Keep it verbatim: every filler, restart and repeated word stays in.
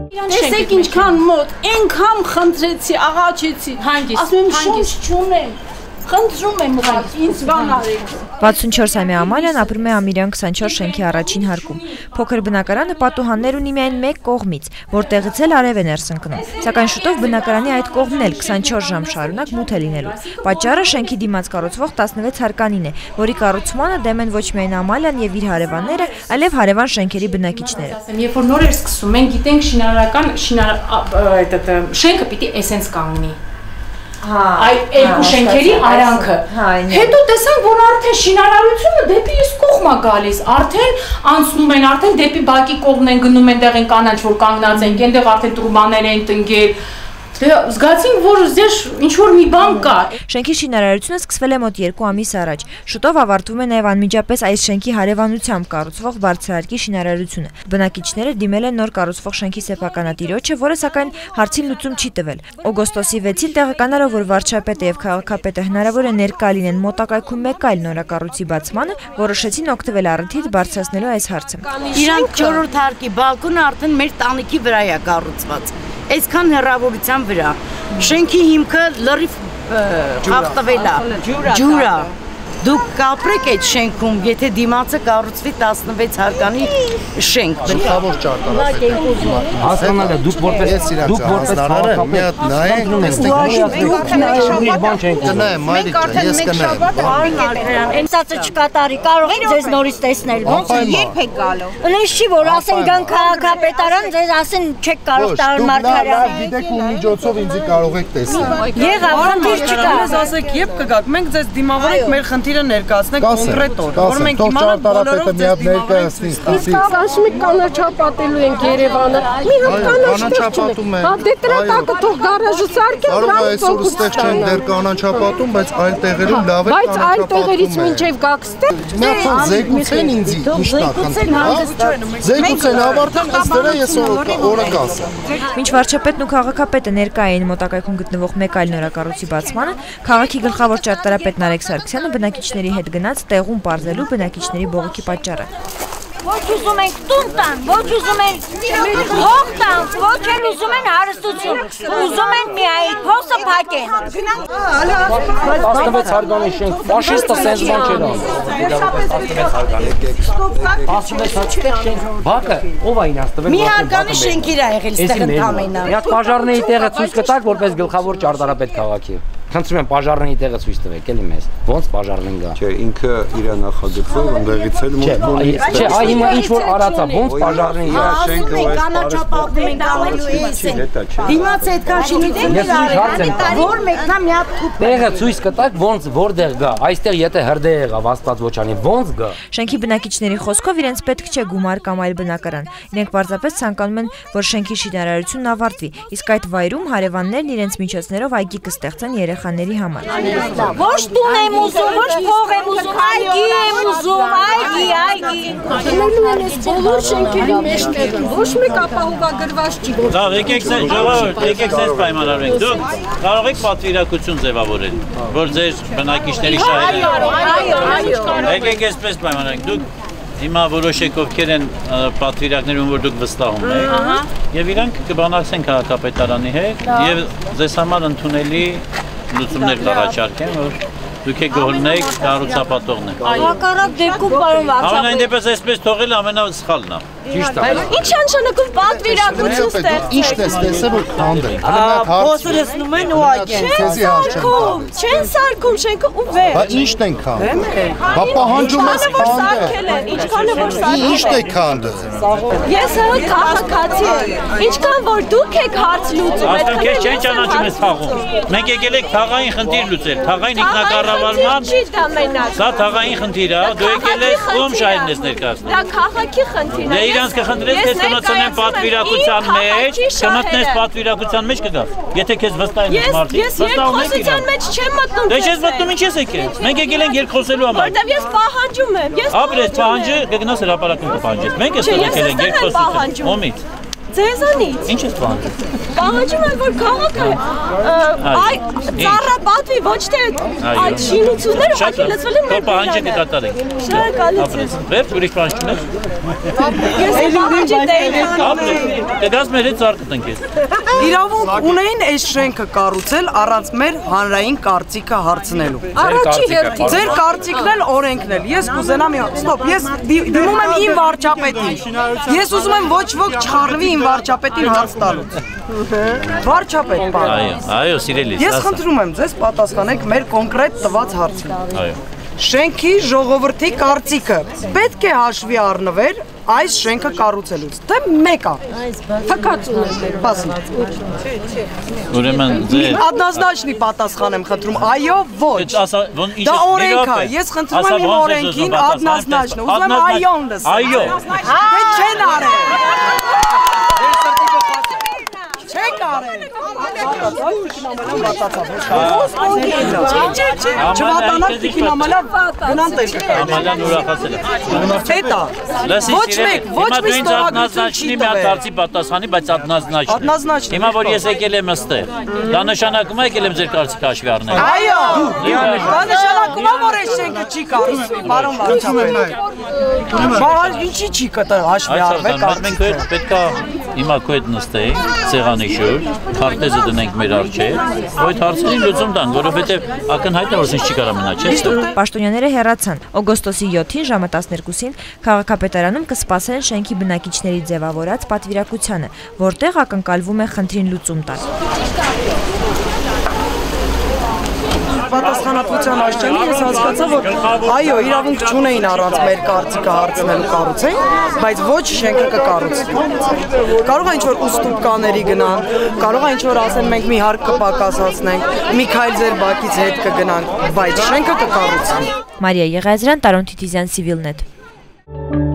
Տեսեք ինչքան մոտ, այնքան խնդրեցի, աղաչեցի, ասում եմ շունչ չունեմ, խնդրում եմ ուղղակի, ինձ բան արեք։ վաթսունչորսամյա Ամալիան ապրում է Ամիրյան քսանչորս շենքի առաջին հարկում։ Փոքր բնակարանը պատուհաններ ունի միայն մեկ կողմից, որտեղից էլ արև է ներս ընկնում։ Սակայն շուտով բնակարանի այդ կողմն էլ քսանչորս ժամ շարունակ մութ է լինելու։ Պատճառը շենքի դիմաց կառուցվող տասնվեց հարկանին է, որի կառուցմանը դեմ են ոչ միայն Ամալիան եւ իր հարևանները, այլև հարևան շենքերի բնակիչները։ Երբ որ նոր էր սկսում, մենք գիտենք շինարարական շենքը պիտի էսենց կանգնի։ Այդ երկու շենքերի արանքը։ Հետո տեսանք, որ արդեն շինարարությունը դեպի այս կողմ է գալիս, արդեն անցնում են, արդեն դեպի բակի կողմն են գնում, այնտեղ են կանաչ, որ կանգնած են, այնտեղ արդեն տրումաներ են տնկել։ Զգացինք, որ ձեր ինչ-որ մի բան կա։ Շենքի շինարարությունը սկսվել է մոտ երկու ամիս առաջ։ Շուտով ավարտվում է նաև անմիջապես այս շենքի հարևանությամբ կառուցվող բարձրահարկի շինարարությունը։ Բնակիչները դիմել են նոր կառուցվող շենքի սեփականատիրոջը, որը սակայն հարցին լուծում չի տվել։ Օգոստոսի վեցին տեղեկանալով, որ վարչապետը եւ քաղաքապետը հնարավոր է ներկա լինեն մոտակայքում մեկ այլ նորակառույցի բացմանը, որոշեցին օգտվել առիթից բարձրացնելու այս հարցը։ Իրանք չորրորդ հարկի բալկոնը արդեն մեր տանիքի վրա է կառուցված։ Այսքան հեռավորության վրա շենքի հիմքը լրիվ խախտվել է, ջուր է։ Դուք կապրեք այդ շենքում, եթե դիմացը կառուցվի տասնվեց հարկանի շենք։ Գլխավոր ճարտարապետը։ Հասկանալի է, դուք որպես դուք որպես քաղաքապետ նայեք, դուք նայեք, բան չենք նայում, մայրիկ ջան, ես կնայեմ։ Այսածը չկատարի, կարող եք ձեզ նորից տեսնել, ոնց է, երբ եք գալու։ Ունես չի, որ ասեն գան քաղաքապետարան, ձեզ ասեն չեք կարող տալ Մարգարյանը։ Գիտեք ու միջոցով ինձ կարող եք տեսնել։ Եղավ, խնդիր չկա։ Մեզ ասեք, երբ կգաք, մենք ձեզ դիմավորենք մեր խնդիրը ներկայացնենք կոնկրետ օր, որ մենք իմանանք բոլորով ձեզ ներկայացնենք։ Իսկ ասում եք կանաչապատելու ենք Երևանը։ Մի հատ կանաչապատում են։ Հա դե տրատակը թող գարաժը սարքեն, կարող է այսօր ստեղ չեն դեռ կանաչապատում, բայց այլ տեղերում լավ է կանաչապատում։ Բայց այլ տեղերից մինչև գաք ստեղ։ Մի հատ զեկուցեն ինձ, ի՞նչն է խնդիրը։ Զեկուցեն ավարտեն, ըստ դրա ես օրը կասեմ։ Մինչ վարչապետն ու քաղաքապետը ներկա էին մոտակայքում գտնվող մեկ այլ նորակառույցի բացմանը, քաղաքի գլխավոր ճարտարապետ Նարեկ Սարգսյանը բնակիչների հետ գնաց տեղում պարզելու բնակիչների բողոքի պատճառը։ Ոչ ուզում ենք տուն տան, ոչ ուզում ենք հող տան, ոչ էլ ուզում են հարստություն, ուզում են միայն փոսը փակեն։ տասնվեց հարկանի շենք, ֆաշիստը սենց բան չէր անում։ տասնվեց հարկի շենք, բակը ով այն աստվել։ Մի հարկանի շենք իր ա եղել ստեղ ընդամենը։ Մի հատ պաժարների տեղը ցույց կտակ, որպես գլխավոր ճարտարապետ քաղաքի։ Խնդրում եմ պաժարների տեղը ցույց տվեք, էլի մեզ։ Ոնց պաժարնին գա։ Չէ, ինքը իր նախագծով ընդեղից էլ մոտ։ Չէ, այ հիմա ինչ որ արածա, ոնց պաժարնին գա։ Ասում են կանաչապատում են գալելու էսեն։ Դիմաց այդքան շինություններ արել, որ մեկնա մի հատ թուփ։ Տեղը ցույց կտակ, ոնց որտեղ գա։ Այստեղ եթե հրդեհ եղավ Աստված ոչանի, ոնց գա։ Շենքի բնակիչների խոսքով իրենց պետք չէ գումար կամ այլ բնակարան։ Իրենք պարզապես ցանկանում են, որ շենքի շինարարությունն ավարտվի, իսկ այդ վայրում հարևաններն իրենց միջոցներով այգի կստեղծեն երեխաների համար։ Ոչ տուն եմ ուզում, ոչ փող եմ ուզում, այգի եմ ուզում, այգի, այգի։ Գնելու են այս բոլոր շենքերի մեջտեղը, ոչ մեկ ապահովագրված չի։ Լավ, եկեք սենց ժողովուրդ, եկեք սենց պայմանավորենք։ Դուք կարող եք պատվիրակություն ձևավորել, որ ձեր բնակիչների շահերը։ Եկեք այսպես պայմանավորենք։ Դուք հիմա որոշեք ովքեր են պատվիրակներում, որ դուք վստահում եք, եւ իրանք կբանակցեն քաղաքապետարանի հետ եւ ձեզ համար ընդունելի լուծումներ կառաջարկեն, որ դուք եք գոհնեք կառուցապատողն եք։ Հակառակ դեպքում պարոն վարչապետ։ Ամենայն դեպս այսպես թողելը ամենասխալն է։ Ճիշտ է։ Ինչ անշանակում պատվիրակություն ստեղծել։ Ինչն է ստեսել որ քանդել։ Փոսը լցնում են ու այգեն։ Քեզի հարց չեմ։ Չեն սարքում շենքը ու վեր։ Բա ի՞նչն են քանդել։ Բա պահանջում ես քանդել։ Ինչքան որ սարքել են, Ի՞նչն է քանդել։ Ես հա քաղաքացի եմ։ Ինչքան որ դուք եք հարց լուծում եք։ Ասում քեզ չեն ճանաչում ես թաղում։ Մենք եկել ենք թաղային խնդիր լուծել, թաղային ինքնակառավարման։ Սա թաղային խնդիր է, դու եկել ես ում շահերն ես ներկայացնում։ Դա քաղաքի խնդիրն է։ Իրանց կխնդրես քեզ կմտնեն պատվիրակության մեջ, կմտնես պատվիրակության մեջ կգաս։ Եթե քեզ վստահ ես մարդիկ, վստահում եք իրան։ Ես մեջ չեմ մտնում։ Դե չես մտնում, ինչ ես եկել։ Մենք եկել ենք երկխոսելու համար։ Որտեվ ես պահանջում եմ։ Ես Ապրես պահանջը կգնաս հրապարակում կպահանջես։ Մենք ես եկել ենք երկխոսություն։ Ո՞մից։ Ձեզանից։ Ինչ ես պահանջում։ Պահանջում եմ, որ քաղաքը այ ծառապատվի, ոչ թե այդ շինությունները հաճի լծվել են մեր պահանջը կկատարենք։ Շնորհակալություն։ Վերջ ուրիշ բան չունես։ Ես պահանջի տեղ Կգաս մեր հետ ծառ կտնենք ես։ Իրավունք ունեին այս շենքը կառուցել առանց մեր հանրային կարծիքը հարցնելու։ Առաջի հերթին։ Ձեր կարծիքն էլ օրենքն էլ։ Ես կուզենամ, ստոպ, ես դիմում եմ իմ վարչապետին։ Ես ուզում եմ ոչ ոք չխառնվի իմ վարչապետին հարց տալուց։ Վարչապետ, պարոն։ Այո, այո, սիրելիս, Ես խնդրում եմ ձեզ պատասխանեք մեր կոնկրետ տված հարցին։ Այո։ Շենքի ժողովրդի կարծիքը պետք է հաշվի առնվեր այս շենքը կառուցելուց։ Թե մեկը։ Թքածուն եմ Բասի։ Ուրեմն ձեր Однозначный պատասխան եմ խնդրում։ Այո, ոչ։ Դա օրենք է։ Ես խնդրում եմ իմ օրենքին однозначно։ Ուզում եմ այոն լսել։ Այո։ Դե չեն արել։ Չեք արել։ Չվատանակ տիկին ամալավ գնան տեղ Ամալյան ուրախացել է։ Հետա, ոչ մեկ, ոչ մի ստորագրություն չի տվել։ Դարձի պատասխանի, բայց однозначно։ Однозначно։ Հիմա որ ես եկել եմ ըստեղ, դա նշանակում է եկել եմ ձեր կարծիքը հաշվի առնել։ Այո, դա նշանակում է, որ այս շենքը չի կառուցվի, պարոն վարչապետ։ Բայց ինչի չի կտա հաշվի առնել կարծիքը։ Մենք պետք է հիմա քո հետ նստենք, սեղանի շուրջ, քարտեզը դնենք մեր առջև, այդ հարցերին լուծում տանք, որովհետև ակնհայտ է, որ ինչ չի կարող մնալ, չէ՞։ Պաշտոնյաները հեռացան։ Օգոստոսի յոթին ժամը տասներկուսին քաղաքապետարանում կսպասեն շենքի բնակիչների ձևավորած պատվիրակությանը, որտեղ ակնկալվում է խնդրին լուծում տալ։ Պատասխանատվության աշխենի ես հասկացա, որ այո, իրավունք չունեին առանց մեր կարծիքը հարցնելու կառուցեն, բայց ոչ շենքը կկառուցվի։ Կարող է ինչ-որ ուստուպկաների գնան, կարող է ինչ-որ ասեն մենք մի հարկ կպակասացնենք, Միքայել Ձերբակից հետ կգնանք, բայց շենքը կկառուցվի։ Մարիա Եղիազարյան, Տարոն Թիթիզյան, Civilnet։